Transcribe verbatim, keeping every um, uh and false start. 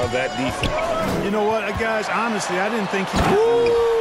of that defense. You know what, guys? Honestly, I didn't think he...